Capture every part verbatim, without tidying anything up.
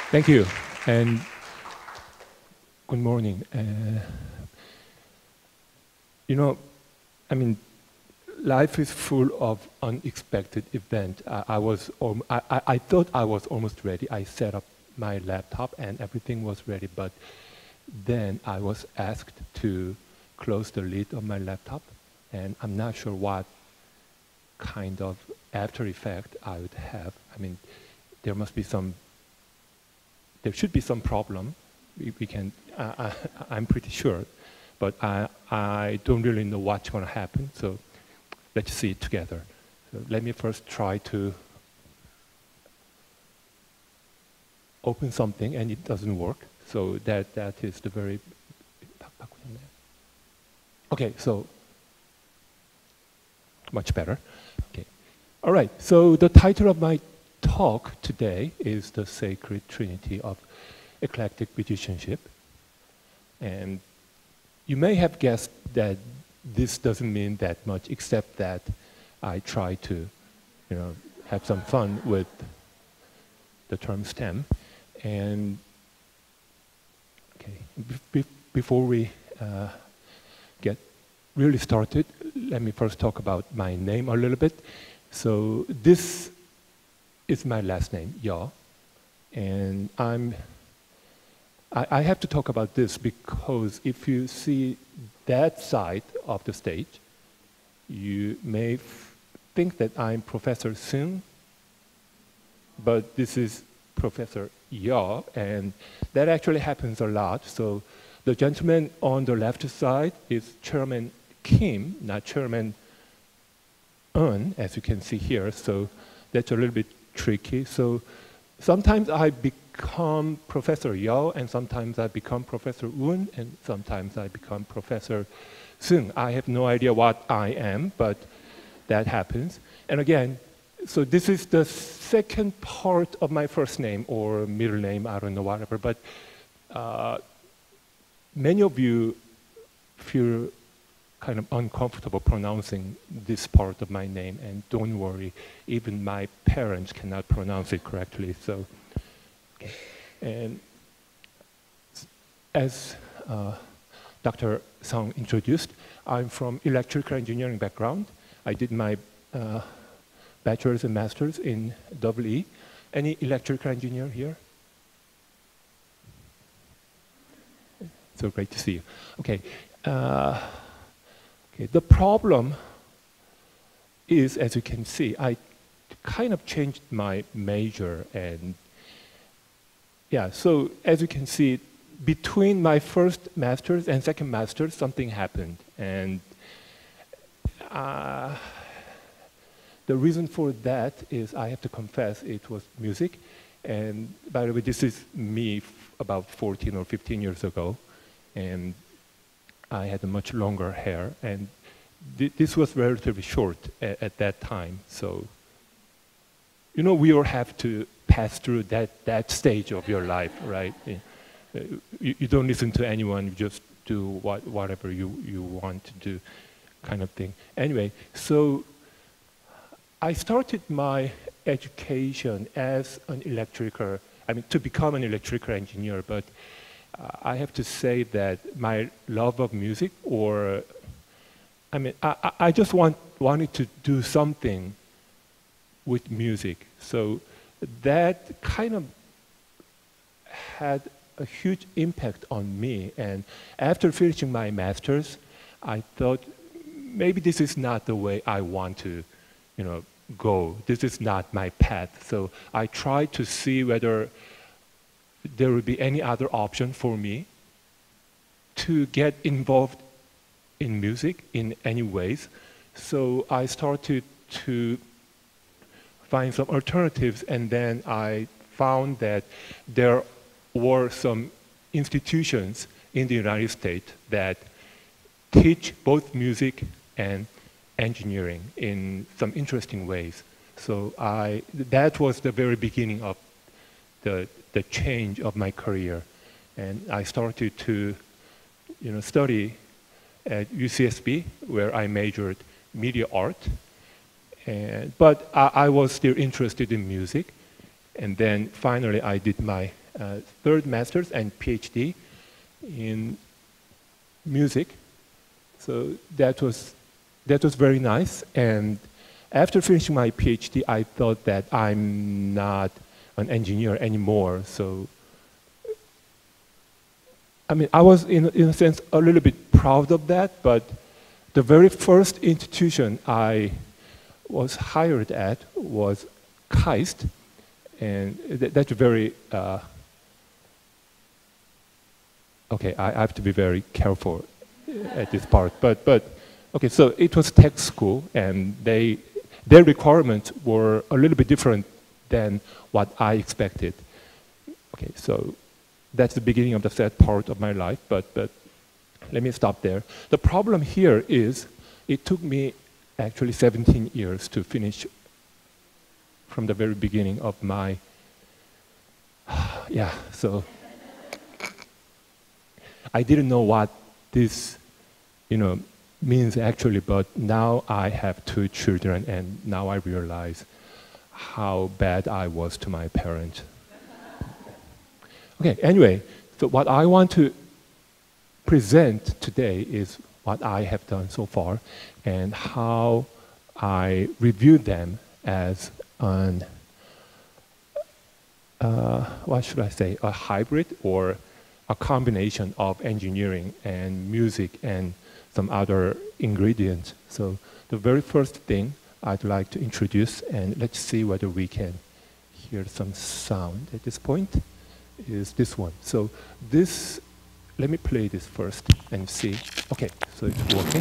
Thank you, and good morning. Uh, you know, I mean, life is full of unexpected events. I, I was, um, I, I, I thought I was almost ready. I set up my laptop and everything was ready, but then I was asked to close the lid of my laptop, and I'm not sure what kind of after effect I would have. I mean, there must be some, there should be some problem. We, we can, uh, I, I'm pretty sure, but I, I don't really know what's going to happen, so let's see it together. So let me first try to open something, and it doesn't work. So that, that is the very, okay, so much better. Okay. All right, so the title of my talk today is The Sacred Trinity of Eclectic Musicianship. And you may have guessed that this doesn't mean that much, except that I try to, you know, have some fun with the term STEM. And okay, be before we uh, get really started, let me first talk about my name a little bit. So this is my last name, Yeo, and I'm. I, I have to talk about this because if you see that side of the stage, you may f think that I'm Professor Seung, but this is Professor Yeo, and that actually happens a lot. So the gentleman on the left side is Chairman Kim, not Chairman Eun, as you can see here. So that's a little bit tricky. So sometimes I become Professor Yeo, and sometimes I become Professor Eun, and sometimes I become Professor Seung. I have no idea what I am, but that happens. And again, so this is the second part of my first name or middle name, I don't know, whatever, but uh, many of you feel kind of uncomfortable pronouncing this part of my name, and don't worry, even my parents cannot pronounce it correctly. So, okay. And as uh, Doctor Song introduced, I'm from electrical engineering background. I did my uh, bachelor's and master's in double E. Any electrical engineer here? So great to see you. Okay. Uh, okay. The problem is, as you can see, I kind of changed my major, and yeah, so as you can see, between my first master's and second master's, something happened. And uh, the reason for that is, I have to confess, it was music. And by the way, this is me f about fourteen or fifteen years ago. And I had a much longer hair. And th this was relatively short at, at that time. So, you know, we all have to pass through that, that stage of your life, right? You, you don't listen to anyone, you just do what, whatever you, you want to do, kind of thing. Anyway, so I started my education as an electrical, I mean, to become an electrical engineer, but uh, I have to say that my love of music, or, I mean, I, I just want, wanted to do something with music. So that kind of had a huge impact on me. And after finishing my master's, I thought, maybe this is not the way I want to, you know, go. This is not my path. So I tried to see whether there would be any other option for me to get involved in music in any ways. So I started to find some alternatives, and then I found that there were some institutions in the United States that teach both music and engineering in some interesting ways. So I, that was the very beginning of the, the change of my career. And I started to, you know, study at U C S B, where I majored media art. And, but I, I was still interested in music. And then finally I did my uh, third master's and PhD in music. So that was, that was very nice. And after finishing my PhD, I thought that I'm not an engineer anymore. So, I mean, I was, in, in a sense, a little bit proud of that, but the very first institution I was hired at was KAIST, and th that's very, uh, okay, I, I have to be very careful at this part, but, but okay, so it was tech school, and they, their requirements were a little bit different than what I expected. Okay, so that's the beginning of the sad part of my life, but, but let me stop there. The problem here is it took me actually seventeen years to finish from the very beginning of my, yeah, so I didn't know what this, you know, means actually, but now I have two children, and now I realize how bad I was to my parents. Okay, anyway, so what I want to present today is what I have done so far and how I review them as an, uh, what should I say, a hybrid or a combination of engineering and music and some other ingredients. So the very first thing I'd like to introduce, and let's see whether we can hear some sound at this point, is this one. So this, let me play this first and see. Okay, so it's working.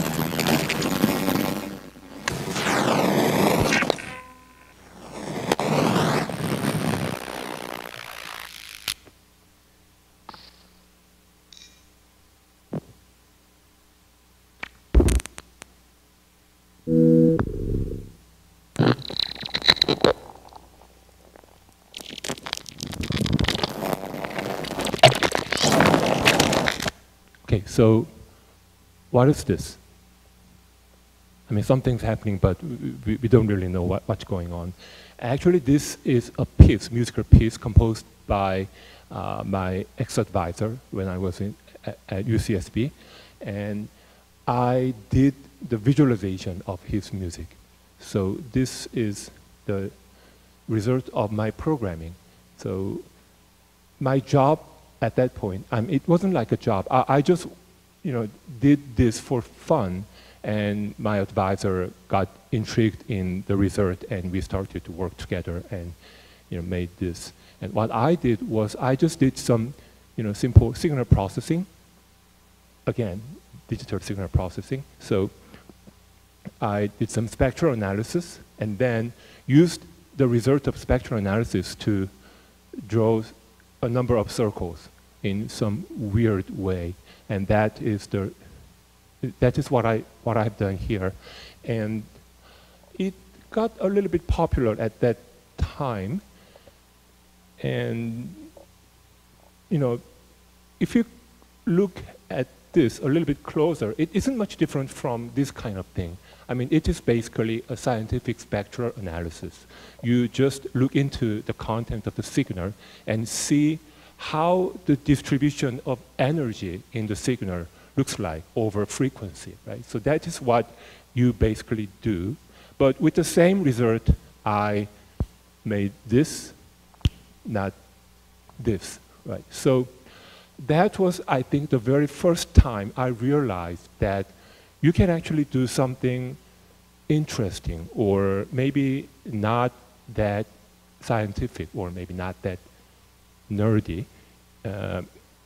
Okay, so what is this? I mean, something's happening, but we, we don't really know what, what's going on. Actually, this is a piece, musical piece, composed by uh, my ex-advisor when I was in, at, at U C S B, and I did the visualization of his music. So this is the result of my programming. So my job at that point, um, it wasn't like a job. I, I just, you know, did this for fun, and my advisor got intrigued in the result, and we started to work together and, you know, made this. And what I did was I just did some, you know, simple signal processing. Again, digital signal processing. So I did some spectral analysis, and then used the result of spectral analysis to draw a number of circles in some weird way, and that is the that is what I what I've done here, and it got a little bit popular at that time. And you know, if you look at this a little bit closer, it isn't much different from this kind of thing. I mean, it is basically a scientific spectral analysis. You just look into the content of the signal and see how the distribution of energy in the signal looks like over frequency, right? So that is what you basically do. But with the same result, I made this, not this, right? So that was, I think, the very first time I realized that you can actually do something interesting, or maybe not that scientific, or maybe not that nerdy, uh,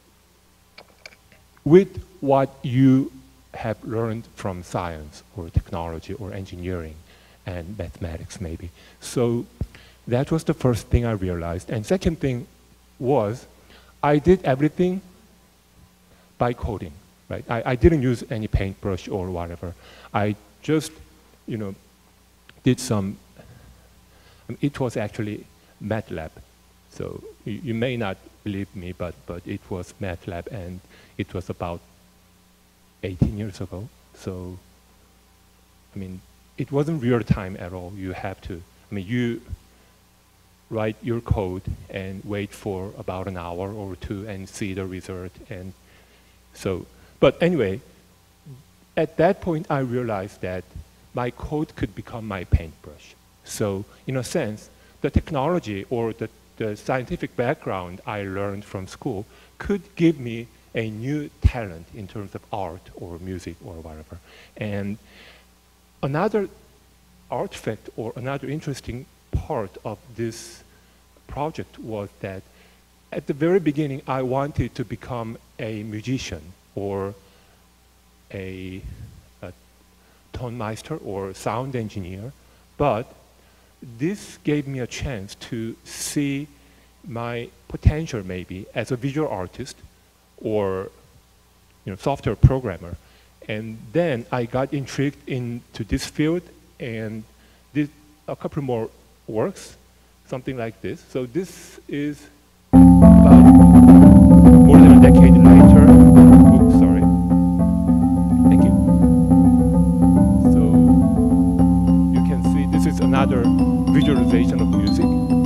with what you have learned from science or technology or engineering and mathematics maybe. So that was the first thing I realized. And second thing was I did everything by coding, right? I, I didn't use any paintbrush or whatever. I just, you know, did some, I mean, it was actually MATLAB. So you, you may not believe me, but, but it was MATLAB, and it was about eighteen years ago. So, I mean, it wasn't real time at all. You have to, I mean, you, write your code and wait for about an hour or two and see the result. And so, but anyway, at that point I realized that my code could become my paintbrush. So in a sense, the technology or the, the scientific background I learned from school could give me a new talent in terms of art or music or whatever. And another artifact or another interesting part of this project was that at the very beginning I wanted to become a musician or a, a tonmeister or sound engineer, but this gave me a chance to see my potential maybe as a visual artist or you know, software programmer. And then I got intrigued into this field and did a couple more works, something like this. So this is about more than a decade later. Oops, sorry. Thank you. So you can see this is another visualization of music.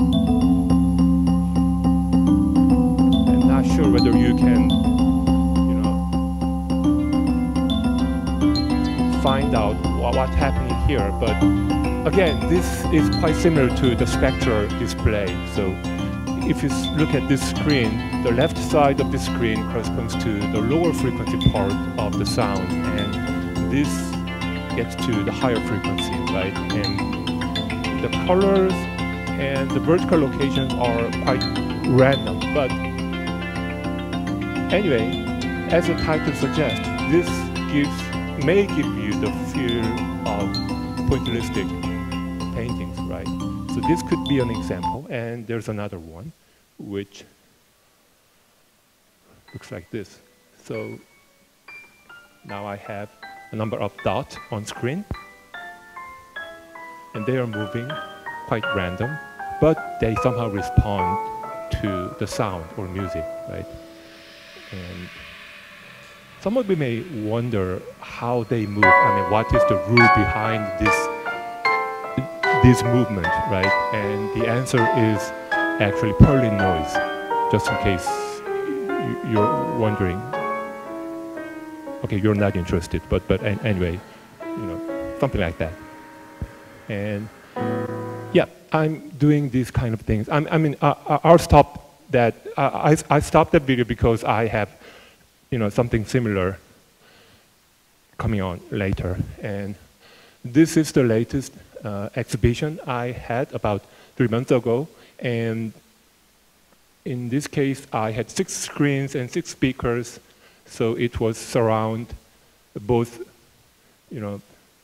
I'm not sure whether you can, you know, find out what's happening here, but again, this is quite similar to the spectral display. So if you look at this screen, the left side of the screen corresponds to the lower frequency part of the sound, and this gets to the higher frequency, right? And the colors and the vertical locations are quite random. But anyway, as the title suggests, this gives may give you the feel of pointillistic paintings, right? So this could be an example, and there's another one which looks like this. So now I have a number of dots on screen, and they are moving quite random, but they somehow respond to the sound or music, right? And some of you may wonder how they move. I mean, what is the rule behind this this movement, right? And the answer is actually Perlin noise, just in case you're wondering. Okay, you're not interested, but but anyway, you know, something like that. And yeah, I'm doing these kind of things. I'm, I mean, uh, I'll stop that. Uh, I I stopped that video because I have, you know, something similar coming on later. And this is the latest uh, exhibition I had about three months ago. And in this case, I had six screens and six speakers. So it was surround both, you know,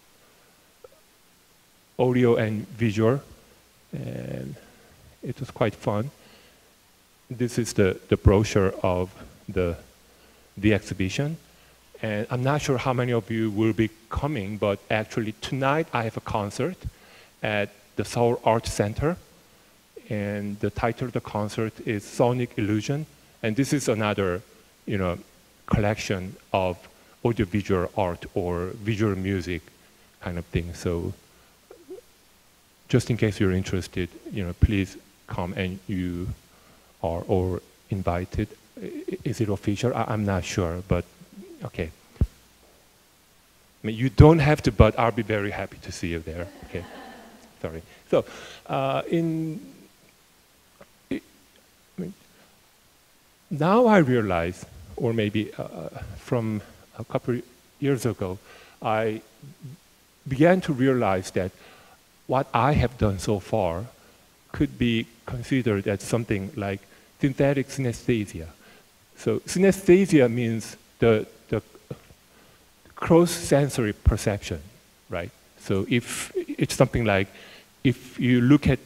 audio and visual. And it was quite fun. This is the, the brochure of the the exhibition, and I'm not sure how many of you will be coming, but actually tonight I have a concert at the Seoul Art Center, and the title of the concert is Sonic Illusion, and this is another, you know, collection of audiovisual art or visual music kind of thing. So just in case you're interested, you know, please come, and you are all invited. Is it official? I, I'm not sure, but okay. I mean, you don't have to, but I'll be very happy to see you there. Okay, sorry. So, uh, in I mean, now I realize, or maybe uh, from a couple years ago, I began to realize that what I have done so far could be considered as something like synthetic synesthesia. So synesthesia means the, the cross-sensory perception, right? So if it's something like, if you look at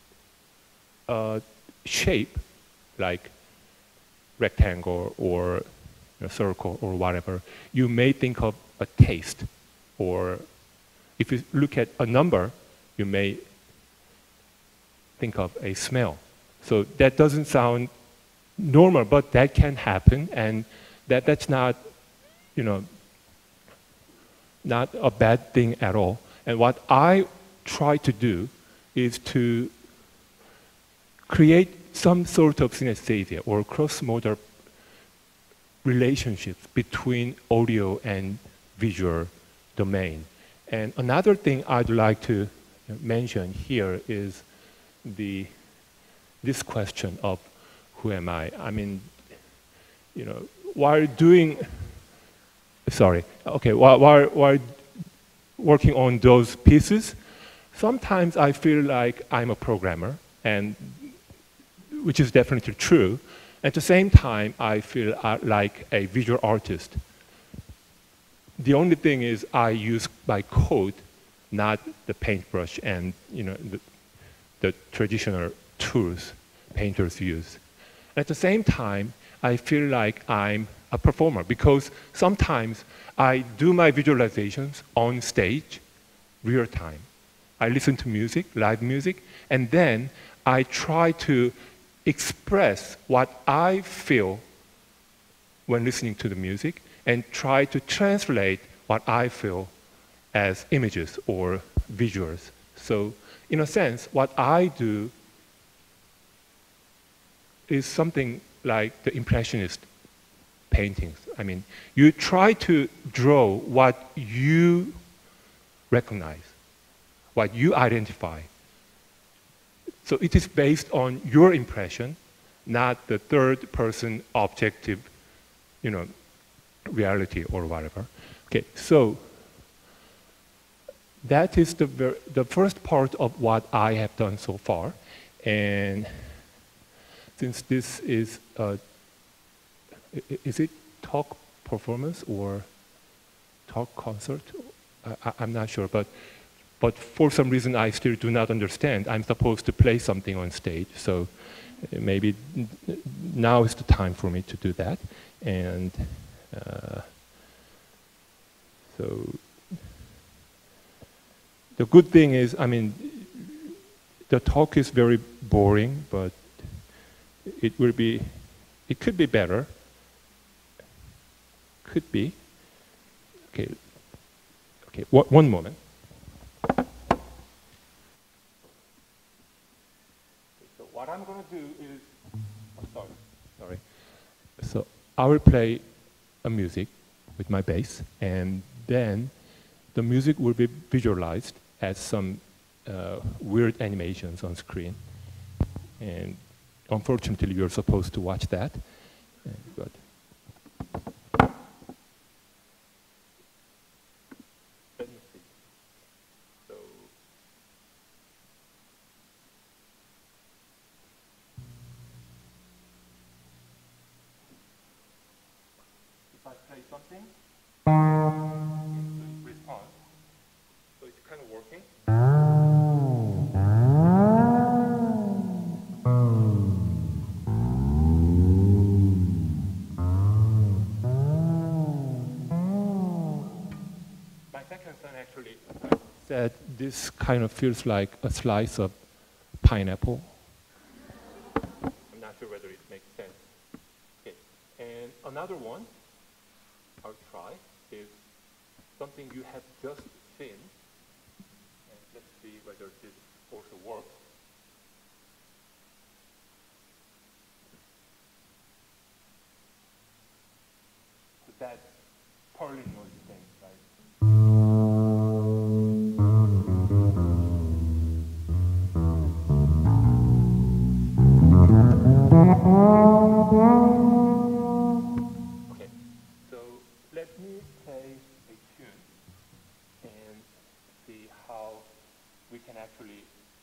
a shape, like rectangle or a circle or whatever, you may think of a taste. Or if you look at a number, you may think of a smell. So that doesn't sound normal, but that can happen, and that, that's not, you know, not a bad thing at all. And what I try to do is to create some sort of synesthesia or cross-motor relationships between audio and visual domain. And another thing I'd like to mention here is the, this question of who am I? I mean, you know, while doing, sorry, okay, while, while, while working on those pieces, sometimes I feel like I'm a programmer, and which is definitely true. At the same time, I feel uh, like a visual artist. The only thing is I use my code, not the paintbrush and you know the, the traditional tools painters use. At the same time, I feel like I'm a performer because sometimes I do my visualizations on stage, real time. I listen to music, live music, and then I try to express what I feel when listening to the music and try to translate what I feel as images or visuals. So in a sense, what I do is something like the Impressionist paintings. I mean, you try to draw what you recognize, what you identify. So it is based on your impression, not the third person objective, you know, reality or whatever. Okay, so that is the, ver the first part of what I have done so far. And since this is, uh, is it talk performance or talk concert? I, I'm not sure, but, but for some reason I still do not understand. I'm supposed to play something on stage, so maybe now is the time for me to do that. And uh, so the good thing is, I mean, the talk is very boring, but it will be, it could be better. Could be. Okay, okay, one, one moment. So what I'm going to do is, oh, sorry, sorry. So I will play a music with my bass, and then the music will be visualized as some uh, weird animations on screen. And unfortunately, you're supposed to watch that. But let me see. So if I play something, it responds. So it's kind of working. My second son actually said this kind of feels like a slice of pineapple. I'm not sure whether it makes sense. Okay. And another one I'll try is something you have just seen. And let's see whether this also works. So that purling noise thing, right? Okay, so let me play a tune and see how we can actually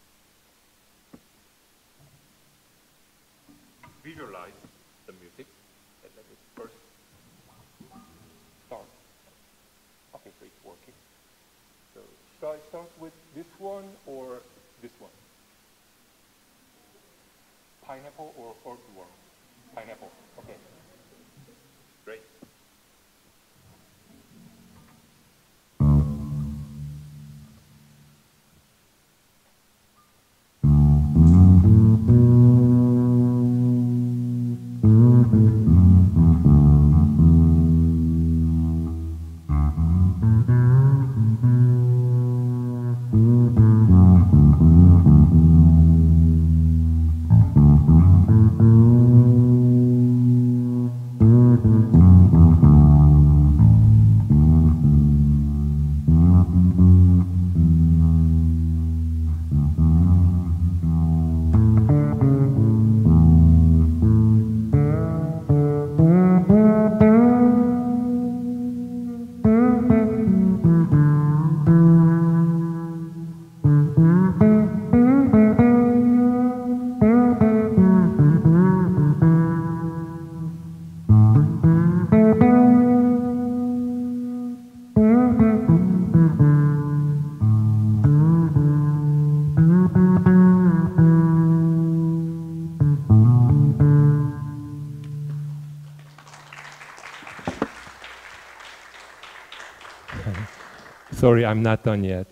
visualize the music. And let me first start. Okay, so it's working. So shall I start with this one or this one? Pineapple or earthworm? Pineapple, okay. Great. Sorry, I'm not done yet.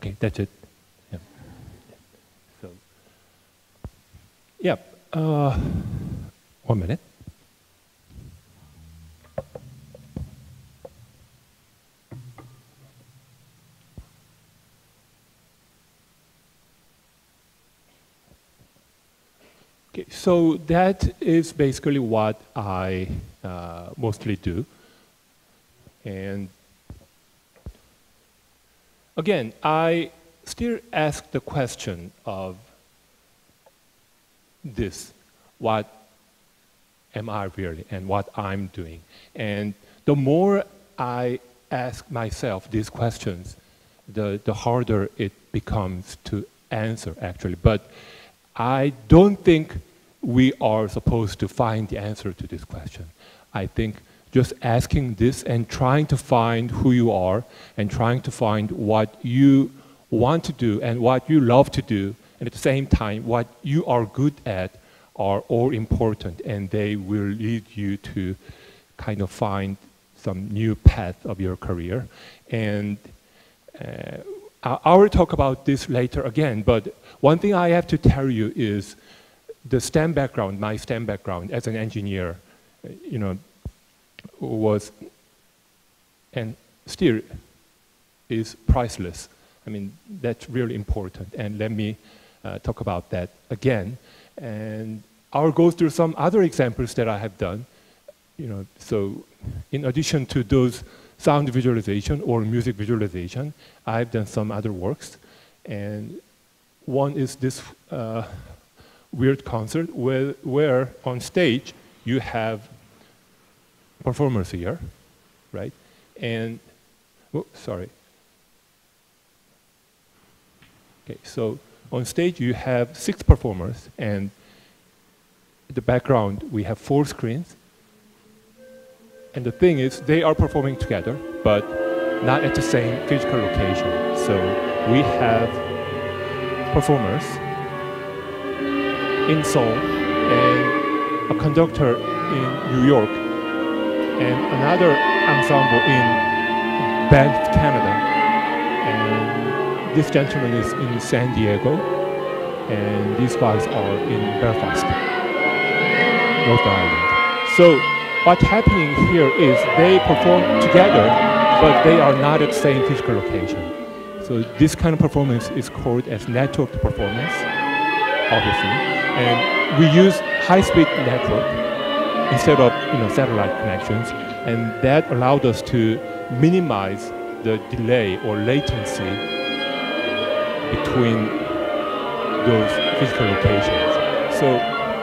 Okay, that's it. Yeah. So, yeah. Uh, one minute. Okay, so that is basically what I uh, mostly do. And again, I still ask the question of this, what am I really and what I'm doing? And the more I ask myself these questions, the, the harder it becomes to answer, actually. But I don't think we are supposed to find the answer to this question. I think just asking this and trying to find who you are and trying to find what you want to do and what you love to do, and at the same time what you are good at, are all important, and they will lead you to kind of find some new path of your career. And uh, I will talk about this later again, but one thing I have to tell you is the STEM background, my STEM background as an engineer, you know, was and still is priceless. I mean, that's really important, and let me uh, talk about that again. And I'll go through some other examples that I have done. You know, so in addition to those sound visualization or music visualization, I've done some other works. And one is this uh, weird concert where, where on stage you have performers here, right? And, oh, sorry. Okay, so on stage you have six performers, and in the background we have four screens. And the thing is, they are performing together, but not at the same physical location. So we have performers in Seoul and a conductor in New York and another ensemble in Banff, Canada. And this gentleman is in San Diego, and these guys are in Belfast, North Ireland. So what's happening here is they perform together, but they are not at the same physical location. So this kind of performance is called as networked performance, obviously. And we use high-speed network instead of you know, satellite connections, and that allowed us to minimize the delay or latency between those physical locations. So,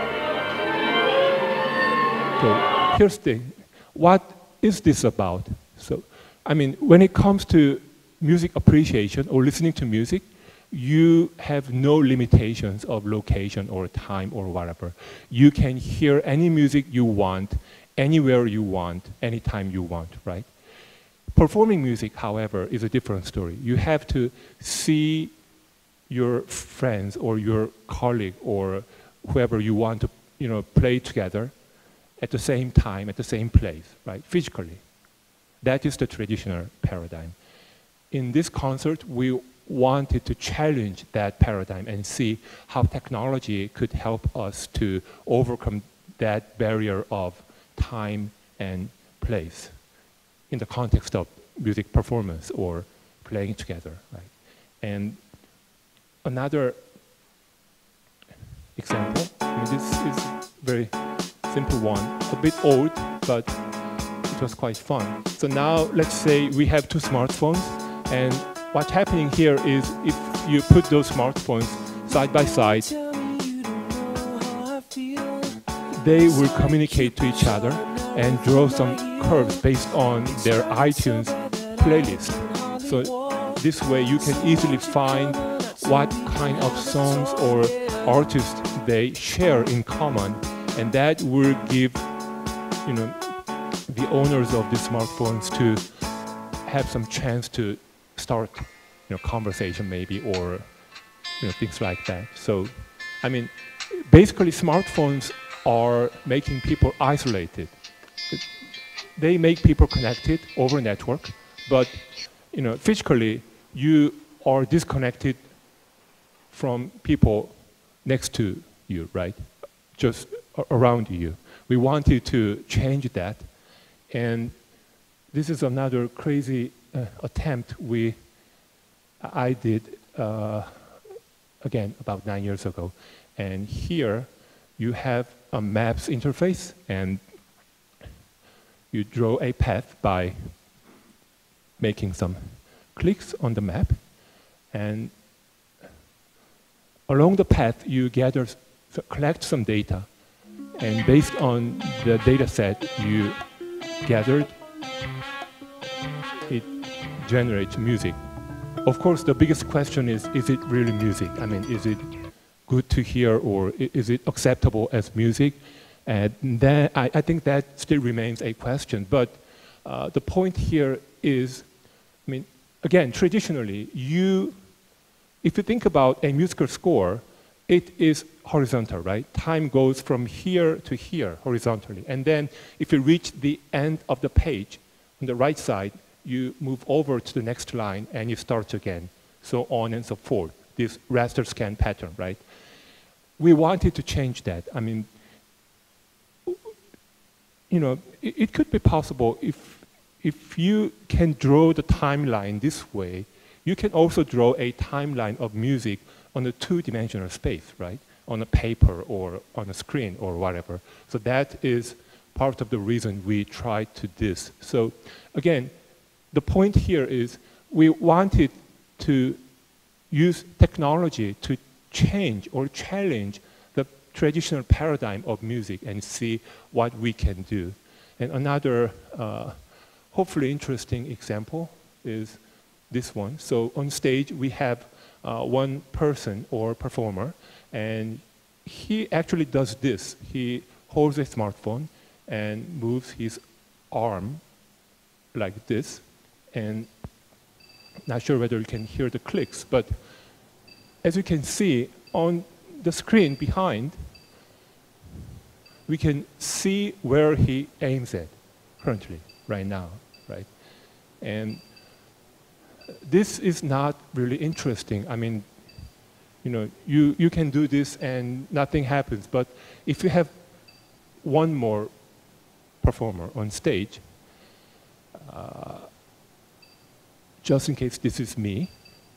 so here's the thing. What is this about? So, I mean, when it comes to music appreciation or listening to music, you have no limitations of location or time or whatever. You can hear any music you want, anywhere you want, anytime you want, right? Performing music, however, is a different story. You have to see your friends or your colleague or whoever you want to you know, play together at the same time, at the same place, right, physically. That is the traditional paradigm. In this concert, we wanted to challenge that paradigm and see how technology could help us to overcome that barrier of time and place in the context of music performance or playing together, right? And another example, I mean, this is a very simple one, a bit old, but it was quite fun. So now let's say we have two smartphones, and what's happening here is if you put those smartphones side by side, they will communicate to each other and draw some curves based on their iTunes playlist. So this way you can easily find what kind of songs or artists they share in common, and that will give you know, the owners of the smartphones to have some chance to start you know, conversation maybe, or you know, things like that. So, I mean, basically smartphones are making people isolated. They make people connected over network, but you know, physically, you are disconnected from people next to you, right? Just around you. We wanted to change that. And this is another crazy uh, attempt we, I did, uh, again, about nine years ago. And here you have a maps interface, and you draw a path by making some clicks on the map. And along the path, you gather, so collect some data. And based on the data set you gathered, it generates music. Of course, the biggest question is, is it really music? I mean, is it good to hear, or is it acceptable as music? And then I, I think that still remains a question. But uh, the point here is, I mean, again, traditionally, you, if you think about a musical score, it is horizontal, right? Time goes from here to here horizontally. And then if you reach the end of the page, on the right side, you move over to the next line and you start again, so on and so forth. This raster scan pattern, right? We wanted to change that. I mean, you know, it, it could be possible if, if you can draw the timeline this way, you can also draw a timeline of music on a two-dimensional space, right? On a paper or on a screen or whatever. So that is part of the reason we tried to this. So again, the point here is we wanted to use technology to change or challenge the traditional paradigm of music and see what we can do. And another uh, hopefully interesting example is this one. So on stage we have uh, one person or performer, and he actually does this. He holds a smartphone and moves his arm like this, and not sure whether you can hear the clicks, but as you can see on the screen behind, we can see where he aims at currently, right now, right? And this is not really interesting. I mean, you know, you, you can do this and nothing happens, but if you have one more performer on stage, uh, just in case this is me,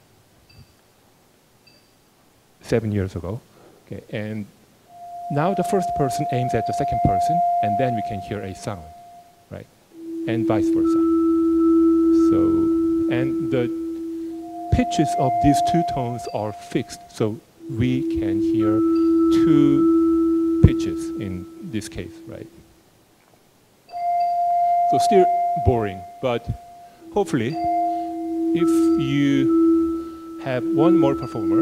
seven years ago, okay, and now the first person aims at the second person, and then we can hear a sound, right? And vice versa. So, and the pitches of these two tones are fixed, so we can hear two pitches in this case, right? So still boring, but hopefully, if you have one more performer,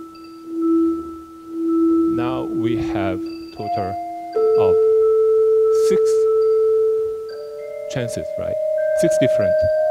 now we have total of six chances, right? Six different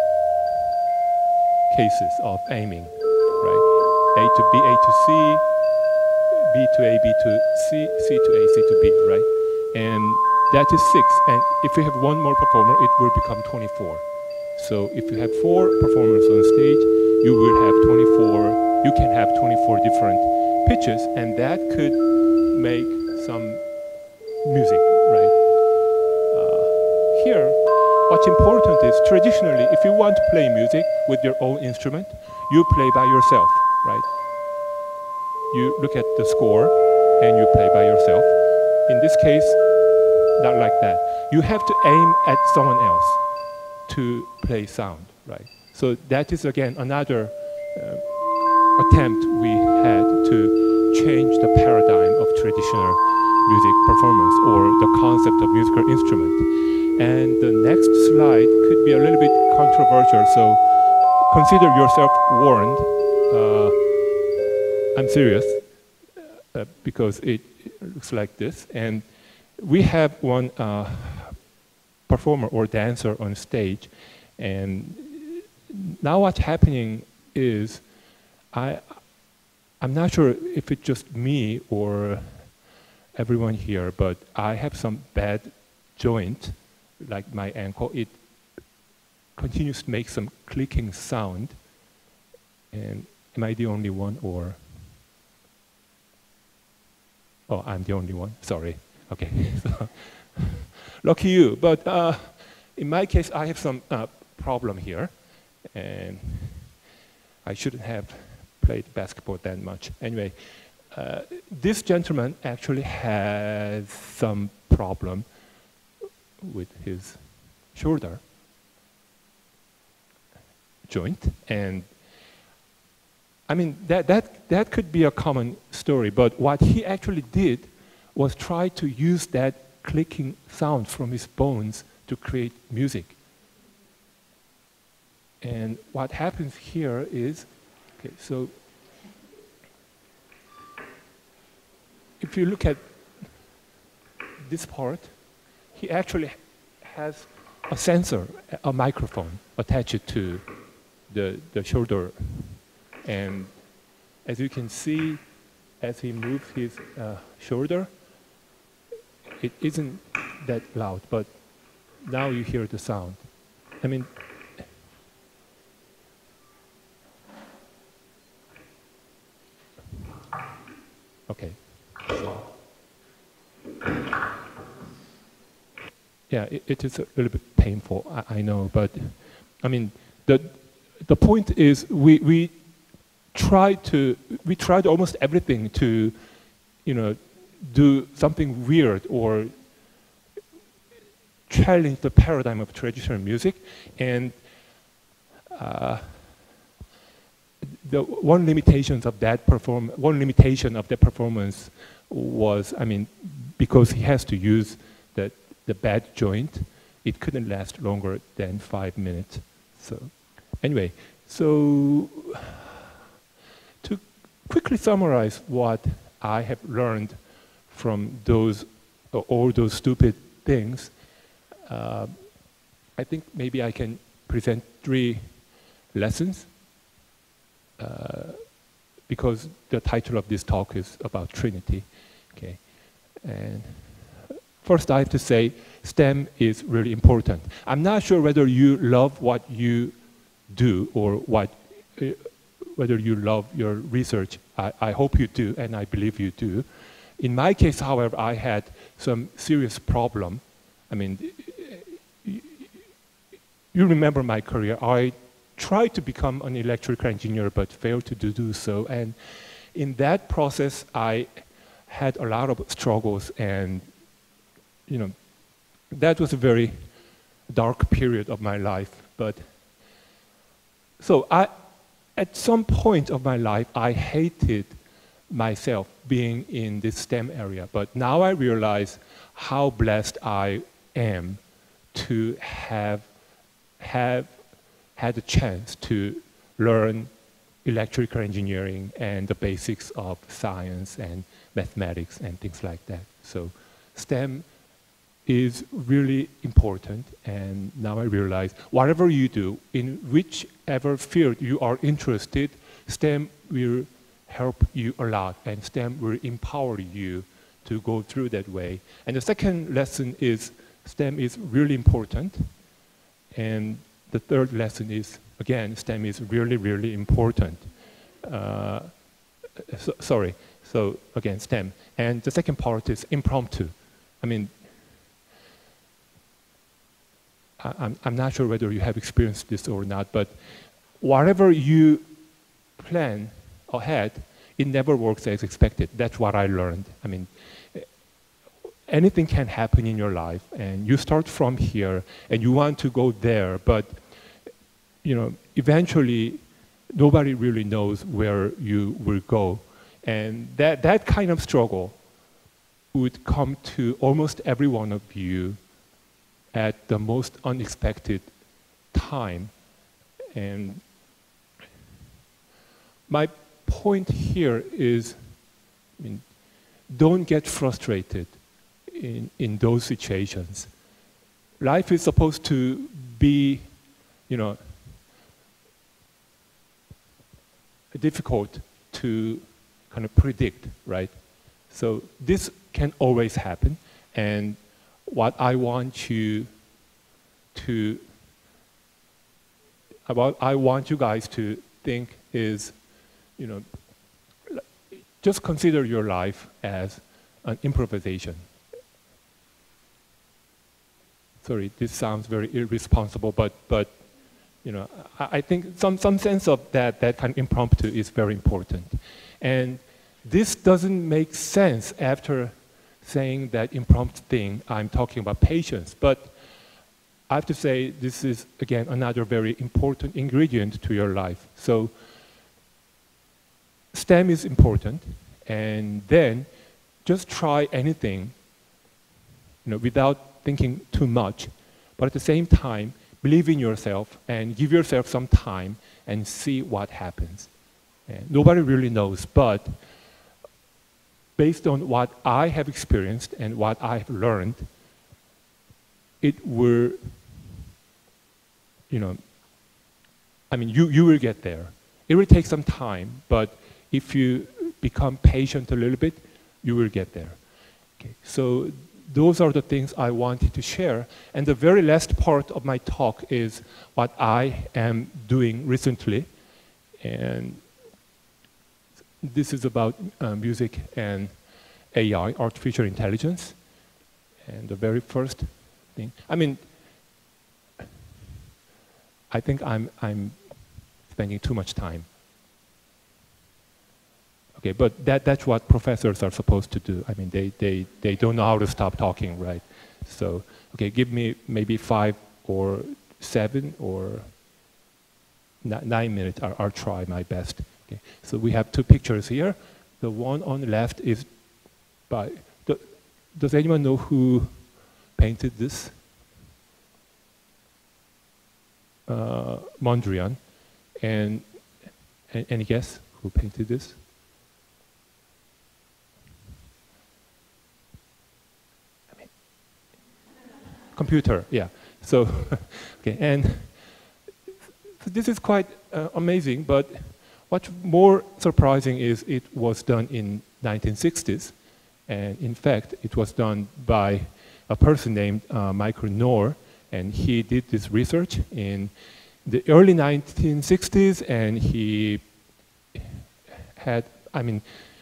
cases of aiming, right? A to B, A to C, B to A, B to C, C to A, C to B, right? And that is six. And if you have one more performer, it will become twenty-four. So if you have four performers on stage, you will have twenty-four, you can have twenty-four different pitches, and that could make some music, right? Uh, here, what's important is traditionally, if you want to play music with your own instrument, you play by yourself, right? You look at the score and you play by yourself. In this case, not like that. You have to aim at someone else to play sound, right? So that is again another uh, attempt we had to change the paradigm of traditional music performance or the concept of musical instrument. And the next slide could be a little bit controversial, so consider yourself warned. Uh, I'm serious, uh, because it, it looks like this. And we have one uh, performer or dancer on stage, and now what's happening is I, I'm not sure if it's just me or everyone here, but I have some bad joint, like my ankle. It continues to make some clicking sound, and Am I the only one, or? Oh, I'm the only one. Sorry. Okay. So, lucky you. But uh, in my case, I have some uh, problem here, and I shouldn't have played basketball that much. Anyway, uh, this gentleman actually has some problem with his shoulder joint, and I mean, that, that, that could be a common story, but what he actually did was try to use that clicking sound from his bones to create music. And what happens here is, okay, so if you look at this part, he actually has a sensor, a microphone attached to the, the shoulder. And as you can see, as he moves his uh, shoulder, it isn't that loud, but now you hear the sound. I mean, okay. So, yeah, it, it is a little bit painful, I, I know, but I mean, the the point is we we try to we tried almost everything to, you know, do something weird or challenge the paradigm of traditional music, and uh, the one limitations of that perform one limitation of the performance was, I mean, because he has to use the the bad joint, it couldn't last longer than five minutes. So anyway, so to quickly summarize what I have learned from those uh, all those stupid things, uh, I think maybe I can present three lessons, uh, because the title of this talk is about Trinity. Okay, and first I have to say STEM is really important. I'm not sure whether you love what you do or what, uh, whether you love your research. I, I hope you do, and I believe you do. In my case, however, I had some serious problem. I mean, you remember my career. I tried to become an electrical engineer, but failed to do so. And in that process, I had a lot of struggles, and you know, that was a very dark period of my life. But so I, at some point of my life, I hated myself being in this STEM area. But now I realize how blessed I am to have have had a chance to learn electrical engineering and the basics of science and mathematics and things like that. So STEM is really important, and now I realize whatever you do, in whichever field you are interested, STEM will help you a lot, and STEM will empower you to go through that way. And the second lesson is STEM is really important, and the third lesson is, again, STEM is really, really important. Uh, so, sorry, so again, STEM. And the second part is impromptu. I mean, I'm, I'm not sure whether you have experienced this or not, but whatever you plan ahead, it never works as expected. That's what I learned. I mean, anything can happen in your life, and you start from here, and you want to go there, but you know, eventually, nobody really knows where you will go. And that, that kind of struggle would come to almost every one of you at the most unexpected time. And my point here is, I mean, don't get frustrated in, in those situations. Life is supposed to be, you know, difficult to kind of predict, right? So this can always happen, and what I want you to, about I want you guys to think is you know, just consider your life as an improvisation. Sorry, this sounds very irresponsible, but, but you know, I, I think some, some sense of that, that kind of impromptu is very important. And this doesn't make sense after saying that impromptu thing. I'm talking about patience, but I have to say this is, again, another very important ingredient to your life. So STEM is important, and then just try anything, you know, without thinking too much, but at the same time, believe in yourself and give yourself some time and see what happens. And nobody really knows, but based on what I have experienced and what I have learned, it will, you know, I mean, you, you will get there. It will take some time, but if you become patient a little bit, you will get there. Okay, so those are the things I wanted to share. And the very last part of my talk is what I am doing recently. And this is about uh, music and A I, artificial intelligence. And the very first thing, I mean, I think I'm, I'm spending too much time. Okay, but that, that's what professors are supposed to do. I mean, they, they, they don't know how to stop talking, right? So, okay, give me maybe five or seven or nine minutes. I'll, I'll try my best. Okay. So we have two pictures here. The one on the left is by, the, does anyone know who painted this? Uh, Mondrian. And, and any guess who painted this? Computer, yeah. So, okay, and so this is quite uh, amazing, but what's more surprising is it was done in nineteen sixties, and in fact, it was done by a person named uh, Michael Noer, and he did this research in the early nineteen sixties, and he had, I mean,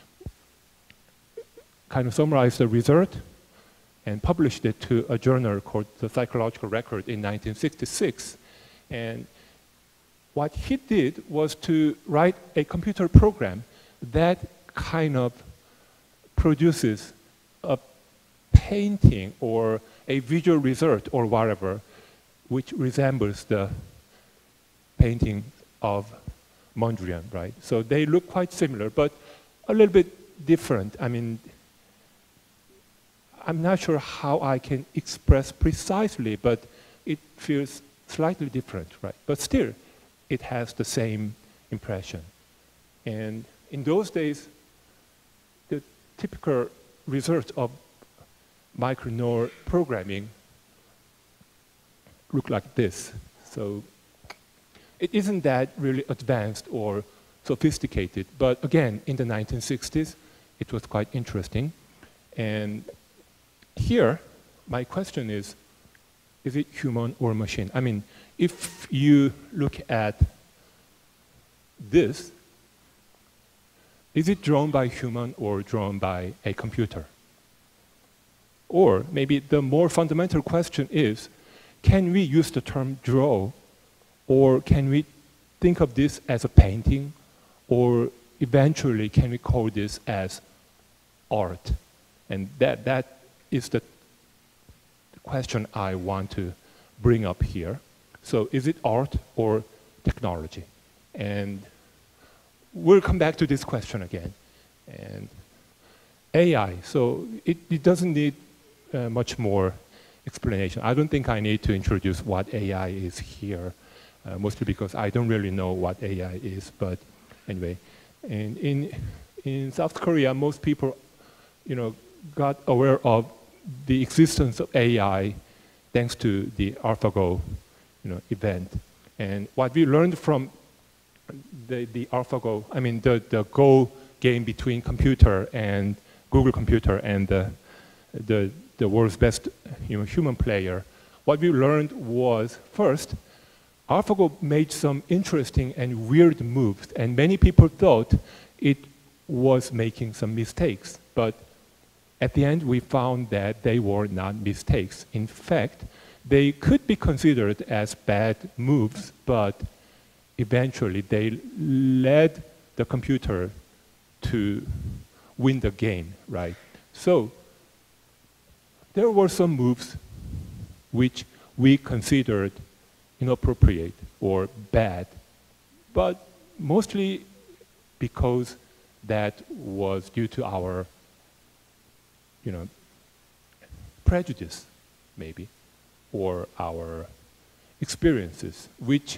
kind of summarized the result and published it to a journal called The Psychological Record in nineteen sixty-six. And what he did was to write a computer program that kind of produces a painting or a visual result or whatever, which resembles the painting of Mondrian, right? So they look quite similar, but a little bit different. I mean, I'm not sure how I can express precisely, but it feels slightly different, right? But still, it has the same impression. And in those days, the typical result of Michael Noer programming looked like this. So it isn't that really advanced or sophisticated, but again, in the nineteen sixties, it was quite interesting. And here, my question is, is it human or machine? I mean, if you look at this, is it drawn by human or drawn by a computer? Or maybe the more fundamental question is, can we use the term draw, or can we think of this as a painting, or eventually can we call this as art? And that, that is the question I want to bring up here. So is it art or technology? And we'll come back to this question again. And A I, so it, it doesn't need uh, much more explanation. I don't think I need to introduce what A I is here, uh, mostly because I don't really know what A I is, but anyway. And in, in South Korea, most people, you know, got aware of the existence of A I thanks to the AlphaGo, you know, event. And what we learned from the, the AlphaGo, I mean the, the Go game between computer and Google computer and the, the, the world's best, you know, human player, what we learned was, first, AlphaGo made some interesting and weird moves, and many people thought it was making some mistakes. But at the end, we found that they were not mistakes. In fact, they could be considered as bad moves, but eventually they led the computer to win the game, right? So there were some moves which we considered inappropriate or bad, but mostly because that was due to our, you know, prejudice, maybe, or our experiences, which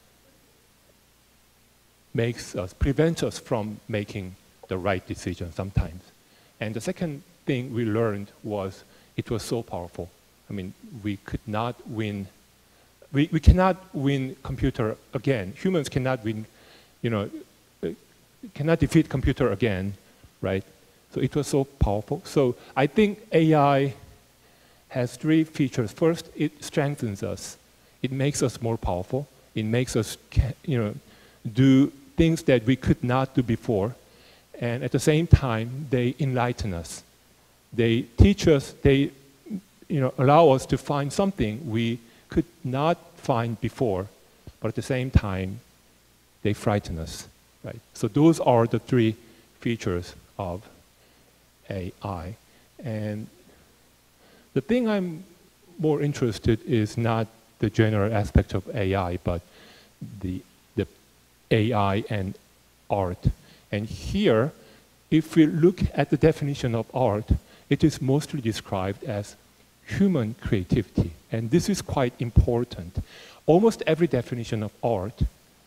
makes us, prevents us from making the right decision sometimes. And the second thing we learned was it was so powerful. I mean, we could not win, we, we cannot win computer again. Humans cannot win, you know, uh, cannot defeat computer again, right? So it was so powerful. So I think A I has three features. First, it strengthens us. It makes us more powerful. It makes us, you know, do things that we could not do before. And at the same time, they enlighten us. They teach us, they, you know, allow us to find something we could not find before, but at the same time, they frighten us, right? So those are the three features of A I. And the thing I'm more interested is not the general aspect of A I, but the, the A I and art. And here, if we look at the definition of art, it is mostly described as human creativity. And this is quite important. Almost every definition of art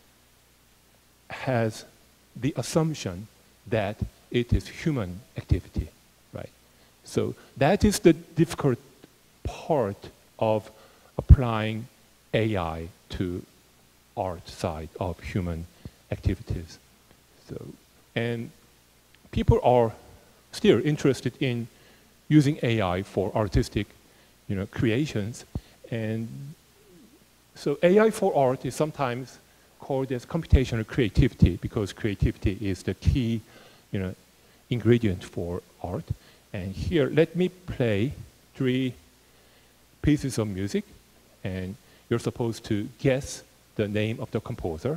has the assumption that it is human activity, right? So that is the difficult part of applying A I to art side of human activities. So, and people are still interested in using A I for artistic, you know, creations. And so A I for art is sometimes called as computational creativity because creativity is the key, you know, ingredient for art. And here, let me play three pieces of music, and you're supposed to guess the name of the composer.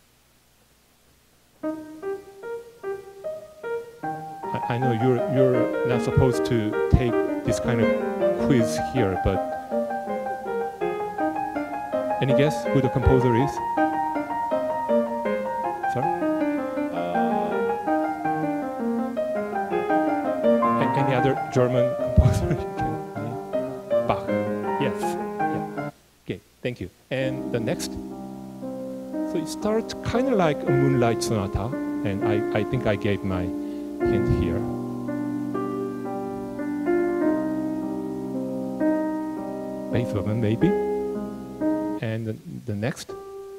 I, I know you're, you're not supposed to take this kind of quiz here, but any guess who the composer is? Sorry? Uh, any other German composer you can name? Bach. Yes. Yeah. Okay, thank you. And the next? So it starts kind of like a Moonlight Sonata, and I, I think I gave my hint here. Beethoven, maybe. And the, the next.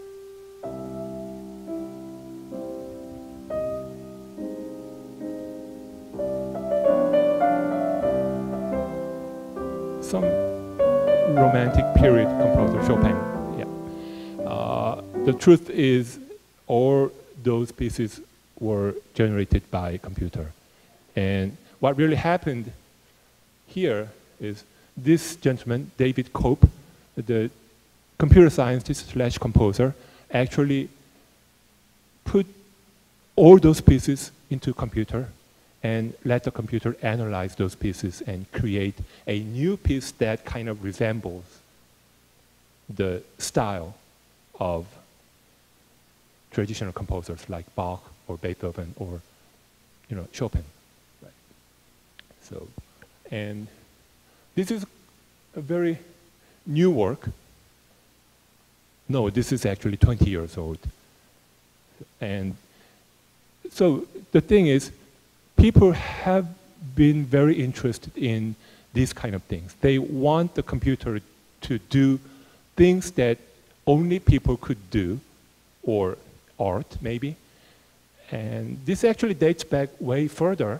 Some romantic period composer, Chopin. Yeah. Uh, the truth is, all those pieces were generated by computer. And what really happened here is this gentleman, David Cope, the computer scientist slash composer, actually put all those pieces into computer and let the computer analyze those pieces and create a new piece that kind of resembles the style of traditional composers like Bach or Beethoven or, you know, Chopin. Right. So, and this is a very new work. No, this is actually twenty years old. And so the thing is, people have been very interested in these kind of things. They want the computer to do things that only people could do, or art maybe. And this actually dates back way further,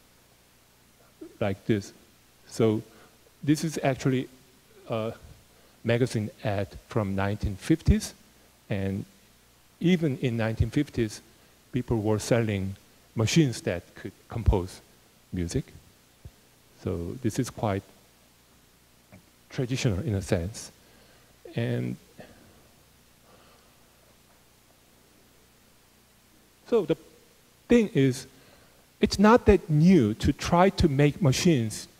like this. So this is actually uh, magazine ad from nineteen fifties, and even in nineteen fifties, people were selling machines that could compose music. So this is quite traditional in a sense. And so the thing is, it's not that new to try to make machines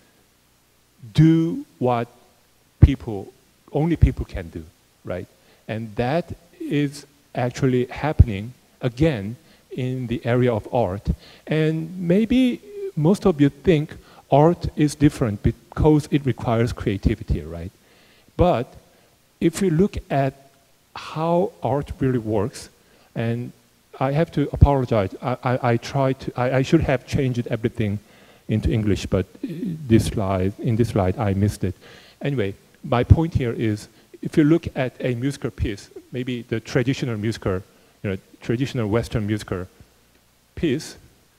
do what people, only people can do, right? And that is actually happening again in the area of art. And maybe most of you think art is different because it requires creativity, right? But if you look at how art really works, and I have to apologize, I, I, I tried to, I, I should have changed everything into English, but this slide, in this slide I missed it. Anyway, my point here is, if you look at a musical piece, maybe the traditional musical, you know, traditional Western musical piece,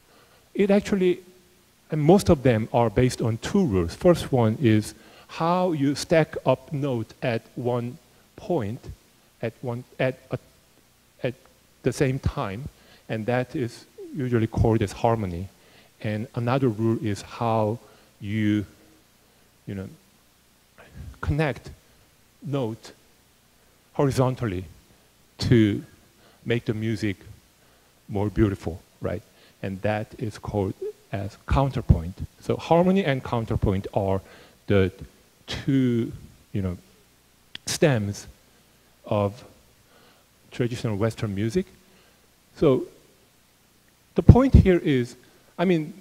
it actually, and most of them are based on two rules. First one is how you stack up notes at one point, at one at a, at the same time, and that is usually called as harmony. And another rule is how you, you know, connect note horizontally to make the music more beautiful, right? And that is called as counterpoint. So harmony and counterpoint are the two, you know, stems of traditional Western music. So the point here is, I mean,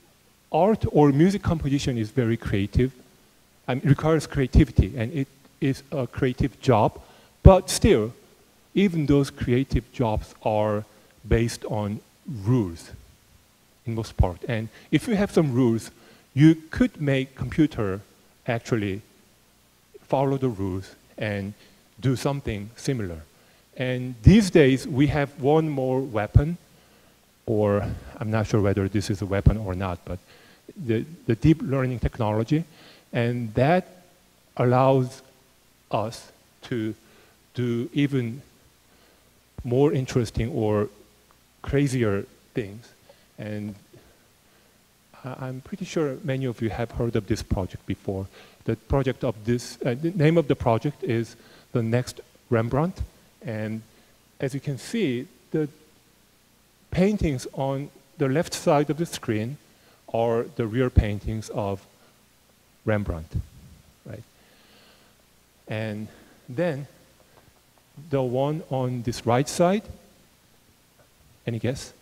art or music composition is very creative. I mean, it requires creativity, and it is a creative job, but still, even those creative jobs are based on rules in most part. And if you have some rules, you could make computer actually follow the rules and do something similar. And these days, we have one more weapon, or I'm not sure whether this is a weapon or not, but the, the deep learning technology, and that allows us to do even more interesting or crazier things. And I'm pretty sure many of you have heard of this project before. The project of this, uh, the name of the project is The Next Rembrandt. And as you can see, the paintings on the left side of the screen are the real paintings of Rembrandt, right? And then the one on this right side, any guess?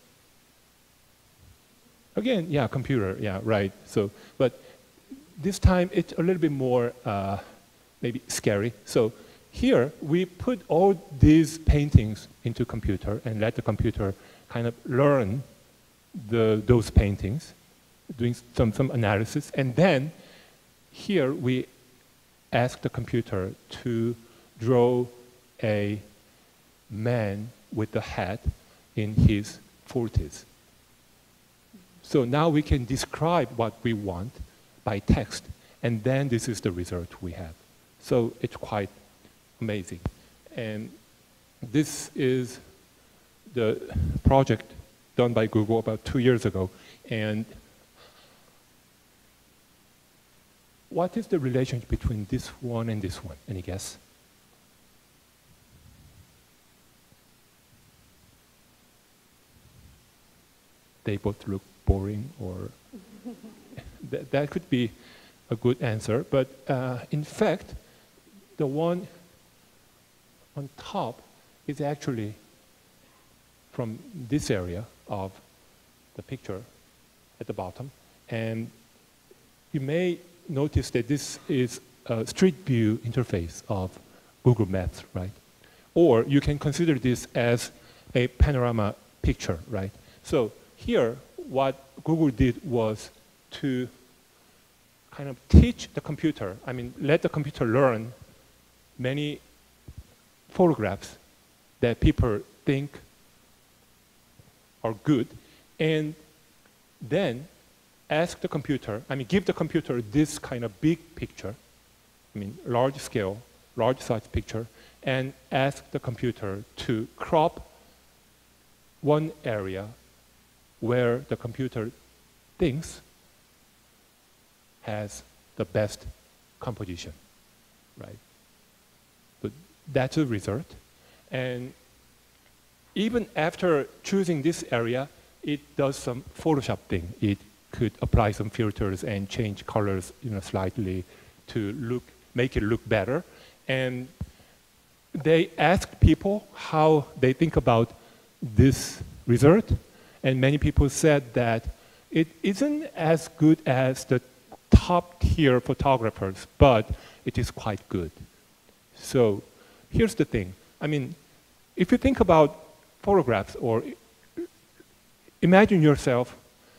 Again, yeah, computer, yeah, right. So, but this time it's a little bit more uh, maybe scary. So here we put all these paintings into computer and let the computer kind of learn the, those paintings, doing some, some analysis. And then here we ask the computer to draw a man with a hat in his forties. So now we can describe what we want by text, and then this is the result we have. So it's quite amazing. And this is the project done by Google about two years ago. And what is the relationship between this one and this one? Any guess? They both look boring, or th that could be a good answer. But uh, in fact, the one on top is actually from this area of the picture at the bottom. And you may notice that this is a street view interface of Google Maps, right? Or you can consider this as a panorama picture, right? So here, what Google did was to kind of teach the computer, I mean, let the computer learn many photographs that people think are good, and then ask the computer, I mean, give the computer this kind of big picture, I mean, large scale large size picture, and ask the computer to crop one area where the computer thinks has the best composition, right? But that's the result. And even after choosing this area, it does some Photoshop thing. It could apply some filters and change colors, you know, slightly to look, make it look better. And they asked people how they think about this result, and many people said that it isn't as good as the top tier photographers, but it is quite good. So here's the thing. I mean, if you think about photographs, or imagine yourself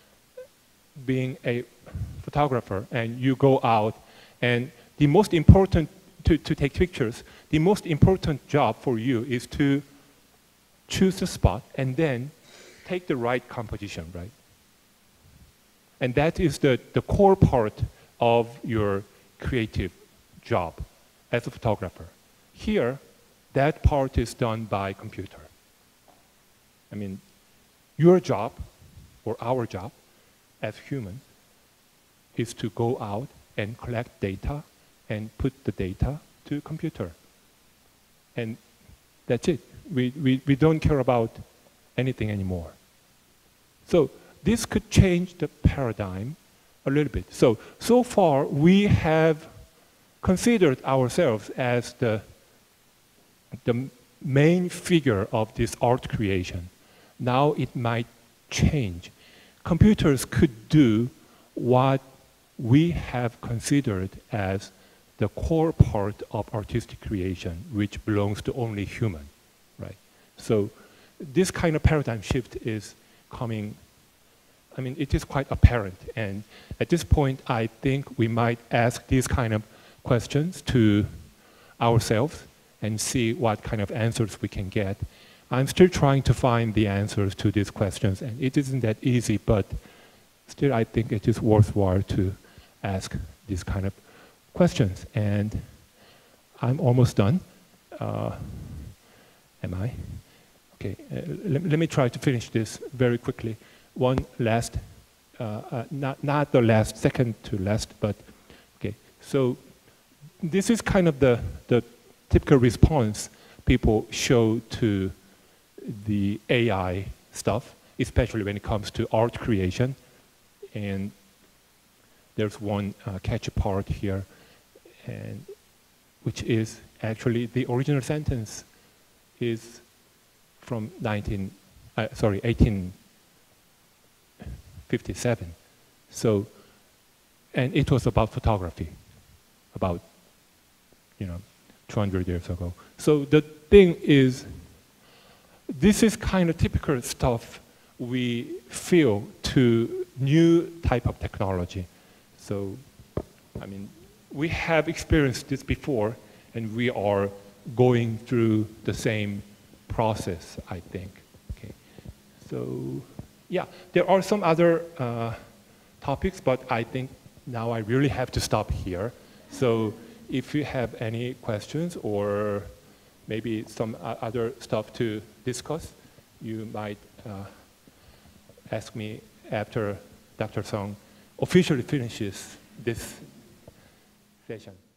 being a photographer and you go out, and the most important to, to take pictures, the most important job for you is to choose the spot and then take the right composition, right? And that is the, the core part of your creative job as a photographer. Here, that part is done by computer. I mean, your job, or our job, as humans, is to go out and collect data and put the data to computer. And that's it. We, we, we don't care about anything anymore. So this could change the paradigm a little bit. So, so far we have considered ourselves as the, the main figure of this art creation. Now it might change. Computers could do what we have considered as the core part of artistic creation, which belongs to only human, right? So this kind of paradigm shift is coming. I mean, it is quite apparent. And at this point, I think we might ask these kind of questions to ourselves and see what kind of answers we can get. I'm still trying to find the answers to these questions, and it isn't that easy, but still I think it is worthwhile to ask these kind of questions. And I'm almost done. Uh, am I? Okay, uh, let, let me try to finish this very quickly. One last, uh, uh, not, not the last, second to last, but okay. So this is kind of the, the typical response people show to the A I stuff, especially when it comes to art creation. And there's one uh, catchy part here, and which is actually the original sentence is from nineteen, uh, sorry, eighteen fifty-seven. So, and it was about photography, about, you know, two hundred years ago. So the thing is, this is kind of typical stuff we feel to new type of technology. So, I mean, we have experienced this before, and we are going through the same process, I think. Okay. So, yeah, there are some other uh, topics, but I think now I really have to stop here. So if you have any questions or maybe some other stuff to discuss, you might uh, ask me after Doctor Song officially finishes this session.